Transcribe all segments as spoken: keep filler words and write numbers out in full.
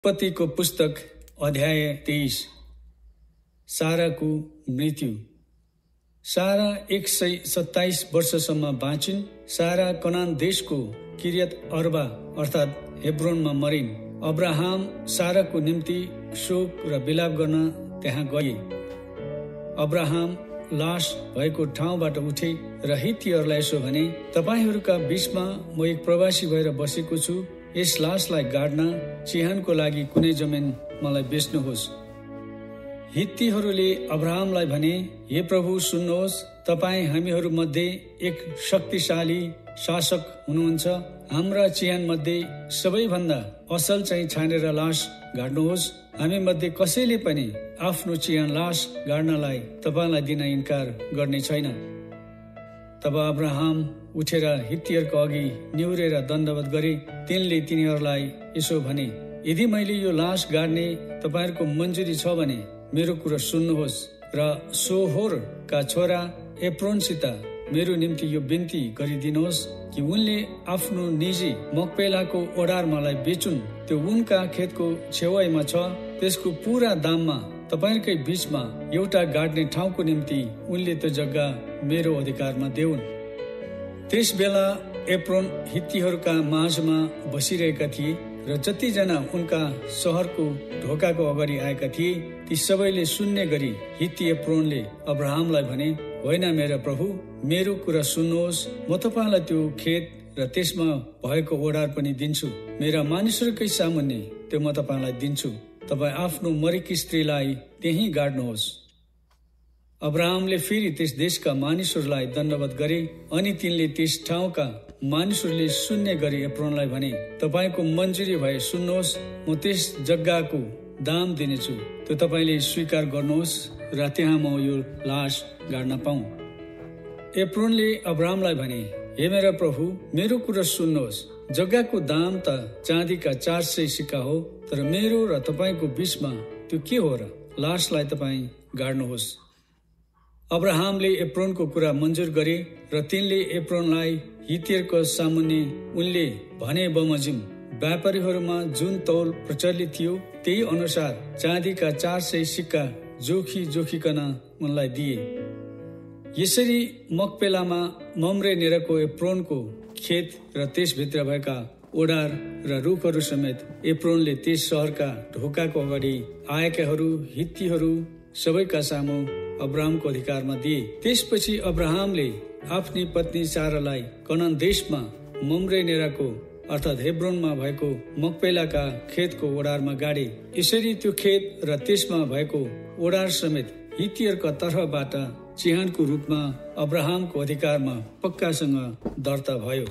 उत्पत्तिको पुस्तक अध्याय तेइस। साराको मृत्यु। सारा एक सय सत्ताइस वर्षसम्म बाँचिन्। सारा कनान देशको किरियत अर्बा अर्थात् हेब्रोनमा मरिन्। अब्राहम साराको निम्ति शोक र विलाप गर्न त्यहाँ गए। अब्राहम लास भएको ठाउँबाट उठे र हित्तीहरूलाई यसो भने, तपाईहरूका बीचमा म एक प्रवासी भएर बसेको छु। यस लासलाई गाड्न चिहानको लागि कुनै जमिन मलाई बेच्नुहोस्। हित्तीहरूले अब्राहमलाई भने, हे प्रभु सुन्नुहोस्, तपाईँ हामीहरू मध्ये एक शक्तिशाली शासक हुनुहुन्छ। हाम्रा चिहान मध्ये सबैभन्दा असल चाहिँ छानेर लास गाड्नुहोस्। हामी मध्ये कसैले पनि आफ्नो चिहान लास गाड्नलाई तपाईलाई दिन इन्कार गर्ने छैन। तब अब्राहम उठेर हित्तीहरूको अघि निहुरेर दण्डवत गरे। तिनले तिनीहरूलाई यसो भने, यदि मैले यो लास गाड्ने तपाईहरूको मन्जुरी छ भने मेरो कुरा सुन्नुहोस् र सोहोरका छोरा एप्रोनसित मेरो निम्ति यो बिन्ती गरिदिनुहोस् कि उनले आफ्नो निजी मकपेलाको ओडार मलाई बेचुन्। त्यो उनका खेतको छेउमा छ। त्यसको पूरा दाममा तपाईहरूकै बीचमा एउटा गाड्ने ठाउँको निम्ति उनले त्यो जग्गा मेरो अधिकारमा देऊन्। त्यस बेला एप्रोन हित्तीहरूका माझमा बसिरहेका थिए र जतिजना उनका सहरको ढोकाको अगाडि आएका थिए ती सबैले सुन्ने गरी हित्ती एप्रोनले अब्राहमलाई भने, होइन मेरा प्रभु, मेरो कुरा सुन्नुहोस्। म तपाईलाई त्यो खेत र त्यसमा भएको ओडार पनि दिन्छु। मेरा मानिसहरूकै सामुन्ने त्यो म तपाईलाई दिन्छु। तपाईँ आफ्नो मरेकी स्त्रीलाई त्यही गाड्नुहोस्। अब्राहमले फेरि त्यस देशका मानिसहरूलाई दण्डवत गरे। अनि तिनले त्यस ठाउँका मानिसहरूले सुन्ने गरी एप्रोनलाई भने, तपाईँको मन्जुरी भए सुन्नुहोस्, म त्यस जग्गाको दाम दिनेछु। त्यो तपाईँले स्वीकार गर्नुहोस् र त्यहाँ म यो लास गाड्न पाऊँ। एप्रोनले अब्राहमलाई भने, हे मेरा प्रभु, मेरो कुरा सुन्नुहोस्। जग्गाको दाम त चाँदीका चार सय सिक्का हो, तर मेरो र तपाईँको बीचमा त्यो के हो र? लासलाई तपाईँ गाड्नुहोस्। अब्राहमले एप्रोनको कुरा मन्जुर गरे र तिनले एप्रोनलाई हित्तीहरूको सामुन्ने उनले भने बमोजिम व्यापारीहरूमा जुन तौल प्रचलित थियो त्यही अनुसार चाँदीका चार सय सिक्का जोखी जोखिकन उनलाई दिए। यसरी मकपेलामा मम्रे नेरको एप्रोनको खेत र त्यसभित्र भएका ओडार र रुखहरू समेत एप्रोनले त्यस सहरका ढोकाको अगाडि आएकाहरू हित्तीहरू सबैका सामु अब्राहमको अधिकारमा दिए। त्यसपछि अब्राहमले आफ्नी पत्नी सारालाई कनान देशमा मम्रे नेराको अर्थात् हेब्रोनमा भएको मकपेलाका खेतको ओडारमा गाडे। यसरी त्यो खेत र त्यसमा भएको ओडार समेत हित्तीहरूका तर्फबाट चिहानको रूपमा अब्राहमको अधिकारमा पक्कासँग दर्ता भयो।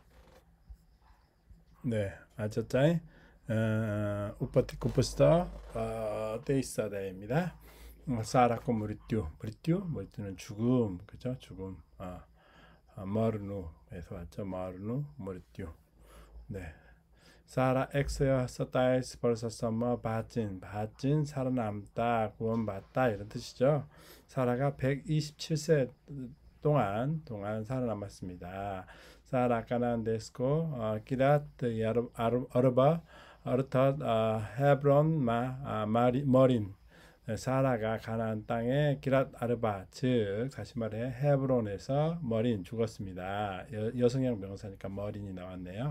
네, 아주 잘 उत्पत्तिको पुस्तक तेइस अध्याय입니다. 사라코 머리띠, 머리띠, 머리띠는 죽음, 그죠? 죽음. 아, 마르누에서 왔죠. 마르누, 머리띠. 네. 사라 엑스야 서타이스 벌써서머 바진, 바진 살아남다, 구원받다 이런 뜻이죠. 사라가 백이십칠 세 동안 동안 살아남았습니다. 사라 가나안 데스코 어, 기랏 야르 아르바 아르탓 어, 헤브론 마 아, 마리 머린 사라가 가나안 땅에 기랏 아르바 즉 다시 말해 헤브론에서 머린 죽었습니다. 여, 여성형 명사니까 머린이 나왔네요.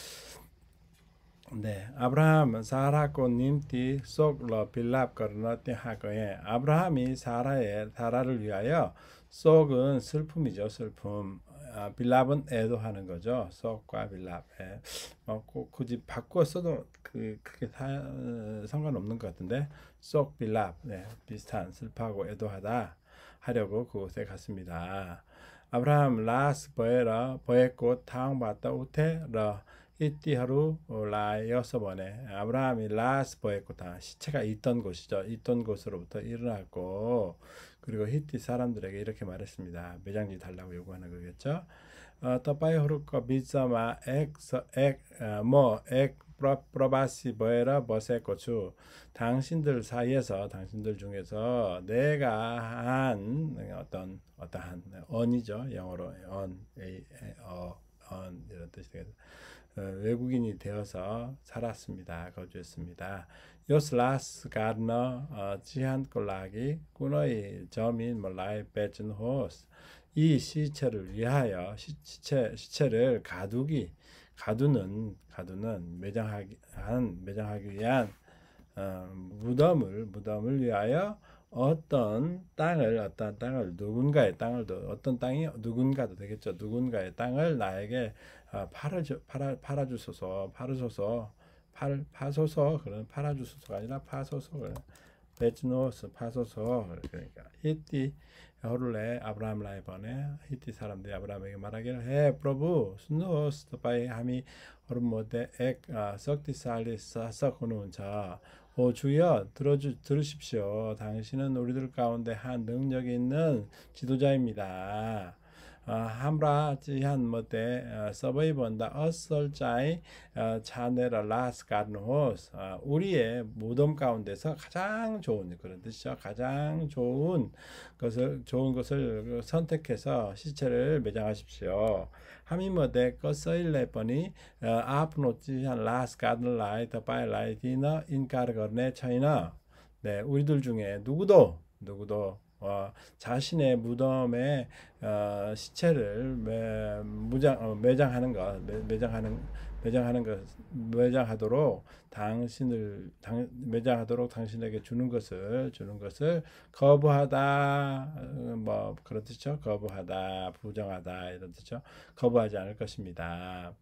네, अब्राहम साराको निम्ति शोक र विलाप गर्न त्यहाँ गए। अब्राहम이 사라의 사라를 위하여 शोक은 슬픔이죠, 슬픔. 아, 빌랍은 애도하는 거죠. 썩과 빌랍. 예. 어, 꼭 굳이 바꾸었어도 그 크게 사, 상관없는 것 같은데 썩 빌랍. 네, 비슷한 슬퍼하고 애도하다 하려고 그곳에 갔습니다. 아브라함 라스 버에라 버에꽃 타앙바타 우테라 히띠하루 라 여섯 번에 아브라함이 라스 버에꽃 타 시체가 있던 곳이죠. 있던 곳으로부터 일어났고 그리고 히티 사람들에게 이렇게 말했습니다. 매장지 달라고 요구하는 거겠죠. 어, तपाईहरूको बीचमा एक एक म एक प्रवासी भएर बसेको छु. 당신들 사이에서 당신들 중에서 내가 한 어떤 어떠한 언이죠. 영어로 on, a, 어, on 이런 뜻이 되겠죠. 어, 외국인이 되어서 살았습니다. 거주했습니다. 요슬라스 가르너 어, 지한 꼴라기 꾸너이 저민 몰라이 베준 호스 이 시체를 위하여 시, 시체 시체를 가두기 가두는 가두는 매장하기 한 매장하기 위한 어, 무덤을 무덤을 위하여 어떤 땅을 어떤 땅을 누군가의 땅을 어떤 땅이 누군가도 되겠죠. 누군가의 땅을 나에게 어, 팔아주 팔아 팔아주소서 팔으소서 팔 파소서 그런 팔아주소서가 아니라 파소서 베츠노스 파소서 그러니까 히티 호를레 아브라함 라이번에 히티 사람들이 아브라함에게 말하기를 해 프로부 스누스 또바이 하미 호르모데 엑 썩디살리 사사코는 자 오 주여 들어주 들으십시오. 당신은 우리들 가운데 한 능력이 있는 지도자입니다. 아, 함라 지한 뭐대 서버이 본다 어설자이 차네라 라스 가르노스 우리의 무덤 가운데서 가장 좋은 그런 뜻이죠. 가장 좋은 것을 좋은 것을 선택해서 시체를 매장하십시오. 하미머데 거서일레 뻔이 아프노지한 라스 가르라이 더바이 라이디너 인카르거네 차이나 네 우리들 중에 누구도 누구도 어, 자신의 무덤에 어, 시체를 매, 무장, 어, 매장하는 것, 매, 매장하는 매장하는 것, 매장하도록 당신을 당, 매장하도록 당신에게 주는 것을 주는 것을 거부하다, 어, 뭐 그런 뜻이죠. 거부하다, 부정하다 이런 뜻이죠. 거부하지 않을 것입니다.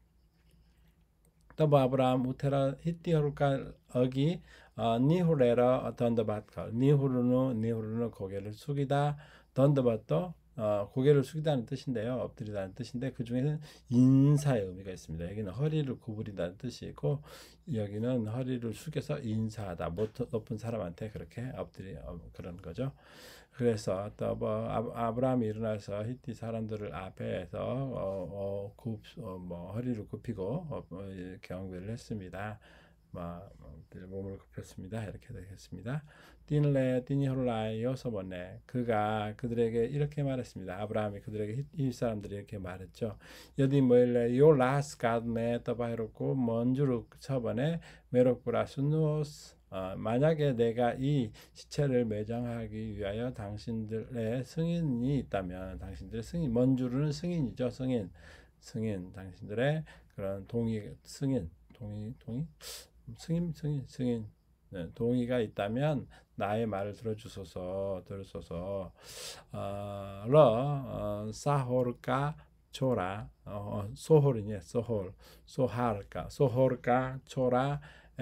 또 아브라함 우테라 히티호르카 어기 어, 니후레라 던더밭 니후르누 니후르누 고개를 숙이다 던더밭도 어, 고개를 숙이다는 뜻인데요. 엎드리다는 뜻인데 그 중에는 인사의 의미가 있습니다. 여기는 허리를 구부린다는 뜻이 있고 여기는 허리를 숙여서 인사하다. 높은 사람한테 그렇게 엎드리 어, 그런 거죠. 그래서 또 뭐 아브라함이 일어나서 히티 사람들을 앞에서 어, 어, 굽, 어, 뭐 허리를 굽히고 어, 어, 경배를 했습니다. 뭐, 몸을 굽혔습니다. 이렇게 되겠습니다. 띠늘레 띠니홀라이 여섯 번에 그가 그들에게 이렇게 말했습니다. 아브라함이 그들에게 이 사람들이 이렇게 말했죠. 여디 뭐일래 요 라스 가드네 떠바이롭고 먼주르 처번에 메로쿠라스누스 어, 만약에 내가 이 시체를 매장하기 위하여 당신들의 승인이 있다면 당신들의 승인 먼주르는 승인이죠. 승인 승인 당신들의 그런 동의 승인 동의 동의 승인 승인 승인 네, 동의가 있다면 나의 말을 들어주소서 들으소서 어, 러 어, 사호르카 초라 어, 소홀이네 소홀 소하르카 소호르카 초라 에,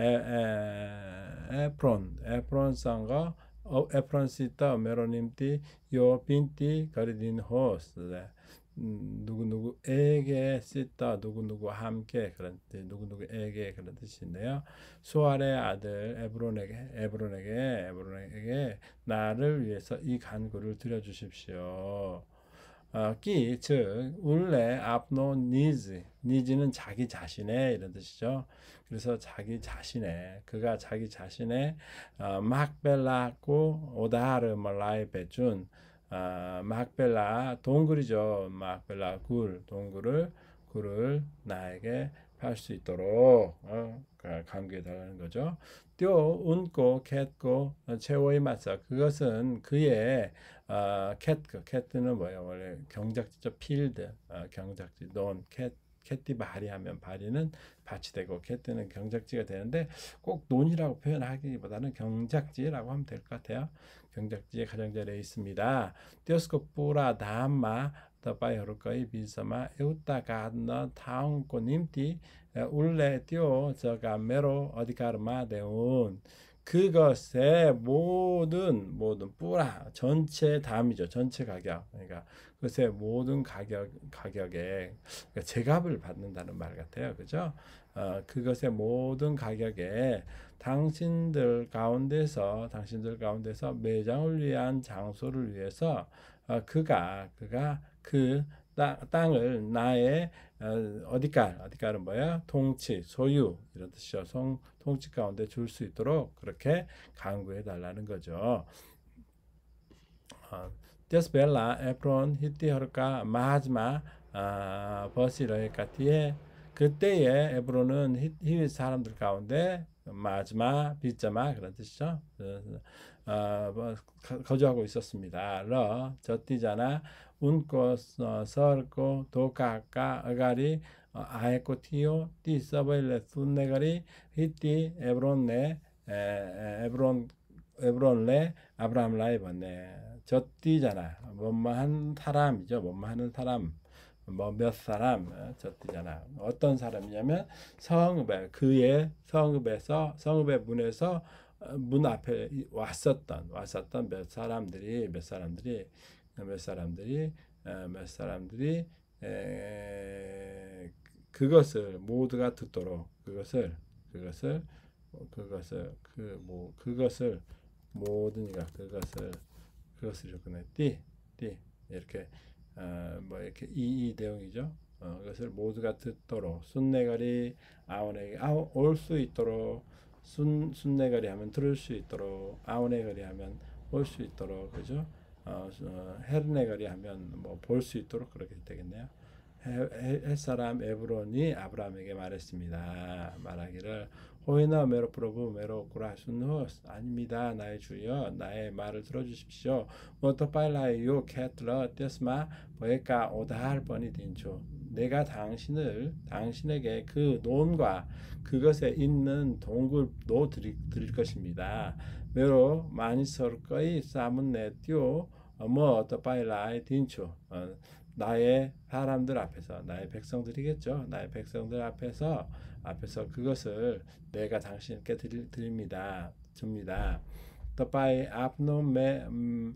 에, 에프론 에프론 상거 어, 에프론 시타 메로님티 요 빈티 가리딘 호스 네. 음, 누구누구에게 쓰다 누구누구 함께 그런 뜻 누구누구에게 그런 뜻인데요. 수알의 아들 에브론에게 에브론에게 에브론에게 나를 위해서 이 간구를 드려주십시오. 어, 끼, 즉 울레 앞노 니즈 니즈는 자기 자신의 이런 뜻이죠. 그래서 자기 자신의 그가 자기 자신의 어, 막벨라고 오다르 말라이 베준 아, 막벨라 동굴이죠. 막벨라 굴 동굴을 굴을 나에게 팔 수 있도록 어, 강구해 달라는 거죠. 띄어 운고 캣고 최후의 맞서 그것은 그의 어, 캣 캣는 뭐예요? 원래 경작지죠. 필드 어, 경작지 논 캣 캣띠 발이하면 발이는 밭이 되고 캣띠는 경작지가 되는데 꼭 논이라고 표현하기보다는 경작지라고 하면 될 것 같아요. 경작지에 가장자리에 있습니다. 띄어스코 뿌라 다마 더바이 허르거이 비서마 에우타 가드너 타운코 님티 울레 띄어 저가 메로 어디가르마 데운 그것의 모든 모든 뿌라 전체 담이죠. 전체 가격 그러니까 그것의 모든 가격 가격에 그러니까 제값을 받는다는 말 같아요. 그죠? 어, 그것의 모든 가격에 당신들 가운데서 당신들 가운데서 매장을 위한 장소를 위해서 어, 그가 그가 그 땅, 땅을 나의 어, 어디깔 어디깔은 뭐야? 통치 소유 이런 뜻이죠. 송, 통치 가운데 줄 수 있도록 그렇게 강구해 달라는 거죠. 데스벨라 에프론 히티허르카 마하즈마 버시러에까티에 그때에 에브론은 히- 히윗 사람들 가운데 마즈마, 빗자마 그런 뜻이죠. 어, 뭐, 거주하고 있었습니다. 러, 저띠자나, 운코, 어, 설코, 도카까, 어가리, 어, 아에코 티오, 띠 서버일레 순네가리, 히띠, 에브론네, 에브론, 에브론레, 아브라함 라이번네. 저띠자나, 뭐뭐한 사람이죠. 뭐뭐하는 사람. 뭐 몇 사람 저띠잖아. 어떤 사람이냐면 성읍에 그의 성읍에서 성읍의 문에서 문 앞에 왔었던 왔었던 몇 사람들이 몇 사람들이 몇 사람들이 몇 사람들이 에, 그것을 모두가 듣도록 그것을 그것을 그것을 그 뭐 그것을 모든 이가 그것을 그것을 이렇게 띠띠 이렇게 어, 뭐 이렇게 이, 이 내용이죠. 어, 그것을 모두가 듣도록 순례가리 아우네게 올 수 있도록 순 순례가리 하면 들을 수 있도록 아우네가리 하면 올 수 있도록 그죠? 어, 어, 헤르네가리 하면 뭐 볼 수 있도록 그렇게 되겠네요. 햇사람 에브론이 아브라함에게 말했습니다. 말하기를 호이나 메로 프로브 메로 구라순호스 아닙니다. 나의 주여 나의 말을 들어주십시오. 모토파일라이요 캐틀러 떼스마 보에까 오다할 뻔이 딘초 내가 당신을 당신에게 그 논과 그것에 있는 동굴도 드릴, 드릴 것입니다. 메로 많이 설거이 싸문 내띠오 뭐 어떠파일라이 딘초 나의 사람들 앞에서 나의 백성들이겠죠. 나의 백성들 앞에서 앞에서 그것을 내가 당신께 드릴, 드립니다. 줍니다. तपाईँ आफ्नो मे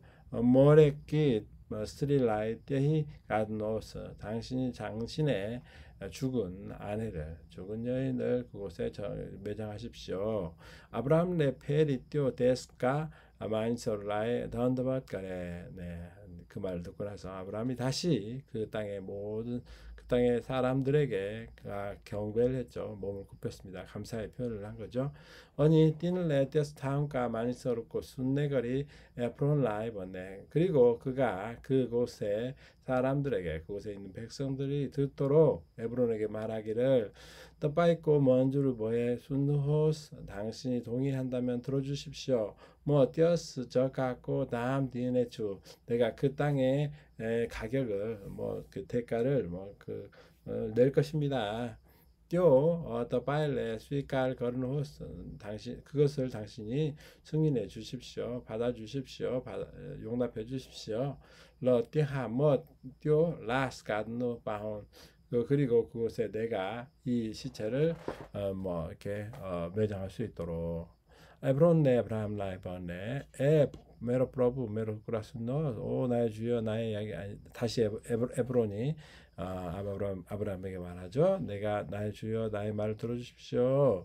모래깃 스트릴라이 떼히 가드노스 당신이 당신의 죽은 아내를 죽은 여인을 그곳에 매장하십시오. 아브라함 레페리 띠오 데스까 마인솔라의 던더밭가래 네. 그 말을 듣고 나서 아브라함이 다시 그 땅의 모든 그 땅의 사람들에게 경배를 했죠. 몸을 굽혔습니다. 감사의 표현을 한 거죠. 어니 띠는 레테스 타운가 마니서롭고 순내거리 에프론 라이버네. 그리고 그가 그곳에 사람들에게 그곳에 있는 백성들이 듣도록 에브론에게 말하기를 뜻바있고 먼 줄을 보해 순호스 당신이 동의한다면 들어주십시오. 뭐 띄어스 저 갖고 다음 디엔에 주 내가 그 땅의 가격을 뭐 그 대가를 뭐그 어, 낼 것입니다. 띄어 어, 더 바일레 수익갈 거른 호스 당신 그것을 당신이 승인해 주십시오. 받아 주십시오. 용납해 주십시오. 러 띠하 뭐 띄어 라스 가드노 바온 그 그리고 그곳에 내가 이 시체를 어, 뭐 이렇게 어, 매장할 수 있도록 에브론네 아브라함 라이번네 에 메로 프로브 메로 그라스노 오 나의 주여 나의 이야기 아니, 다시 에브, 에브론이 어, 아브라함, 아브라함에게 말하죠. 내가 나의 주여 나의 말을 들어주십시오.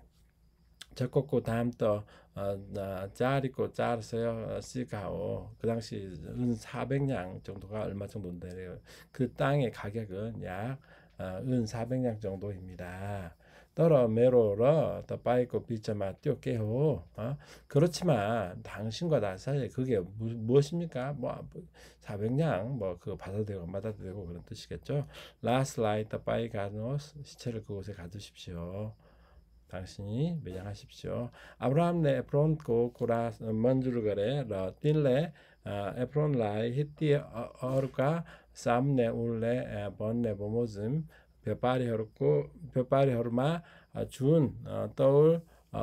적고 다음 또 어, 짜리고 짜르세요 시가오 그 당시 은 사백 냥 정도가 얼마 정도인데 그 땅의 가격은 약 어, 은 사백 냥 정도입니다. 떨어 메로러 더 빠이고 비자마 띄어깨호 어? 그렇지만 당신과 나 사이에 그게 무, 무엇입니까? 뭐 사백 냥 뭐 그거 받아도 되고 안 받아도 되고 그런 뜻이겠죠. 라스 라이 더 빠이 가노 시체를 그곳에 가두십시오. 당신이 매장하십시오. 아브라함 네 에프론 고 고라 먼주르거래 러 딜레 에프론 라이 히티 어르가 삼네 울레 번네 보모즘 벼파리 허르고 벼파리 허르마 준 떠울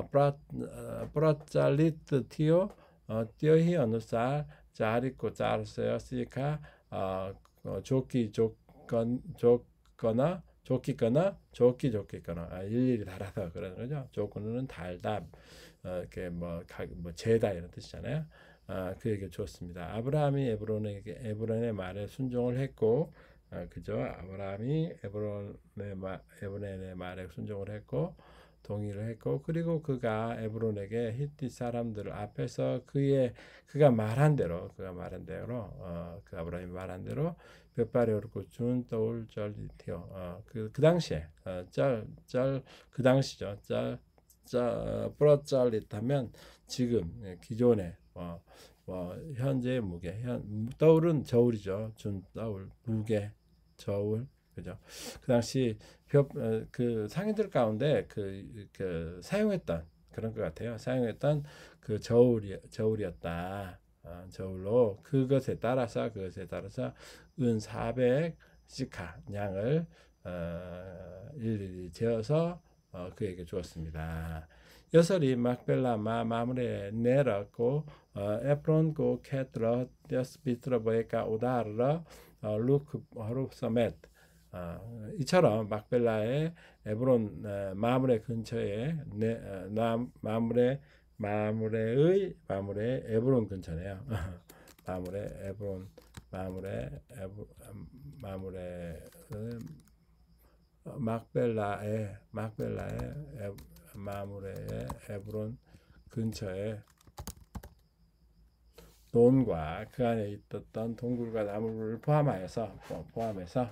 프라짤리트 티오 띄어히 어느살 자리고 자르세요 시카 좋기 좋건 좋거나 좋기거나 좋기 좋기거나 아, 일일이 달아서 그러는 거죠. 좋고는 달다 어, 이렇게 뭐, 가, 뭐 재다 이런 뜻이잖아요. 아, 그에게 줬습니다. 아브라함이 에브론에게 에브론의 말에 순종을 했고, 아, 그죠? 아브라함이 에브론의 말 에브론의 말에 순종을 했고 동의를 했고 그리고 그가 에브론에게 히티 사람들 앞에서 그의 그가 말한 대로 그가 말한 대로 어, 그 아브라함이 말한 대로 볕발이 오르고 준 떠올 쩔리티어 어, 그, 그 당시에 어, 쩔쩔 그 당시죠 쩔쩔 프로쩔릿하면 지금 기존에 어, 뭐 현재의 무게 현, 떠울은 저울이죠 준 떠울 무게 저울 그죠? 그 당시 벽, 어, 그 상인들 가운데 그, 그 사용했던 그런 것 같아요. 사용했던 그 저울이 저울이었다. 어, 저울로 그것에 따라서 그것에 따라서 은 사백 시카 양을 어, 일일이 재어서 어, 그에게 주었습니다. 여설이 막벨라 마 마무레 내렸고 어, 에프론 고 캐트러 데스 비트러 보에까 오다르러 어, 루크 허룹 서멧 어, 이처럼 막벨라의 에브론 어, 마무레 근처에 네, 어, 나, 마무레 마무레의 마무레 에브론 근처네요. 마무레 에브론 마무레 에브, 마무레 어, 막벨라의 막벨라의 에, 마무레의 에브론 근처에 논과 그 안에 있었던 동굴과 나무를 포함하여서 포함해서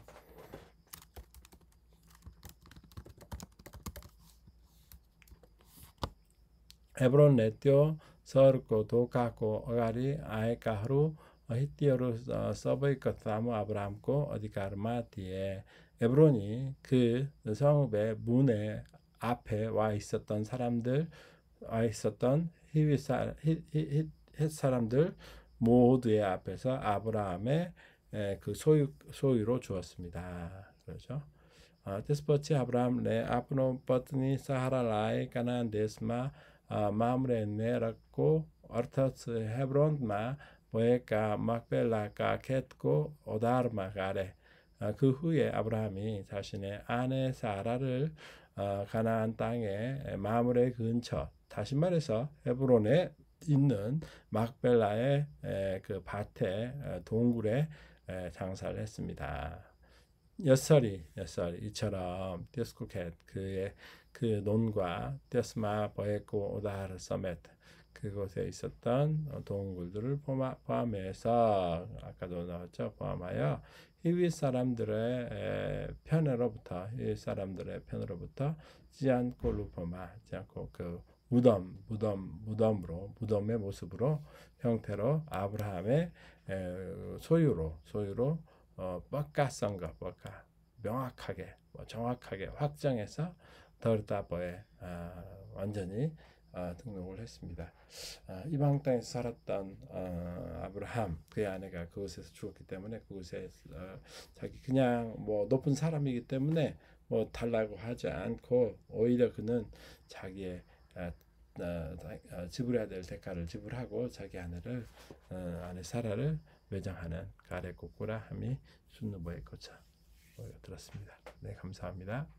에브론 레띠오 서르코 도카코 어가리 아에카하루 히티어로 서버이 것다무 아브라함코 어디가르마티에 에브론이 그 성읍의 문의 앞에 와 있었던 사람들 와 있었던 히윗 사람들 모두의 앞에서 아브라함의 그 소유 소유로 주었습니다. 그렇죠? 데스포치 아브라함 레 아프노 버트니 사하라 라이 까난 데스마 마므레 네라코 어르터스 헤브론마 보에까 막벨라가 켓고 오다르마 가레 그 후에 아브라함이 자신의 아내 사라를 가나안 땅의 마므레 근처 다시 말해서 헤브론에 있는 막벨라의 그 밭에 동굴에 장사를 했습니다. 여설이 여설 이처럼 디스쿠켓 그의 그 논과 데스마 버에코 오다르 서메트 그곳에 있었던 동굴들을 포함해서 아까도 나왔죠. 포함하여 히윗 사람들의 편으로부터 히윗 사람들의 편으로부터 지안코 루포마 지안코 그 무덤 무덤 무덤으로 무덤의 모습으로 형태로 아브라함의 소유로 소유로 어, 뻑가선거 뻑가 명확하게 뭐 정확하게 확정해서 더르다버에 어, 완전히 어, 등록을 했습니다. 어, 이방 땅에서 살았던 어, 아브라함 그의 아내가 그곳에서 죽었기 때문에 그곳에 어, 자기 그냥 뭐 높은 사람이기 때문에 뭐 달라고 하지 않고 오히려 그는 자기의 어, 어, 어, 지불해야 될 대가를 지불하고 자기 아내를 어, 아내 사라를 매장하는 가레 꼬꾸라 함이 순누보의 거차 들었습니다. 네, 감사합니다.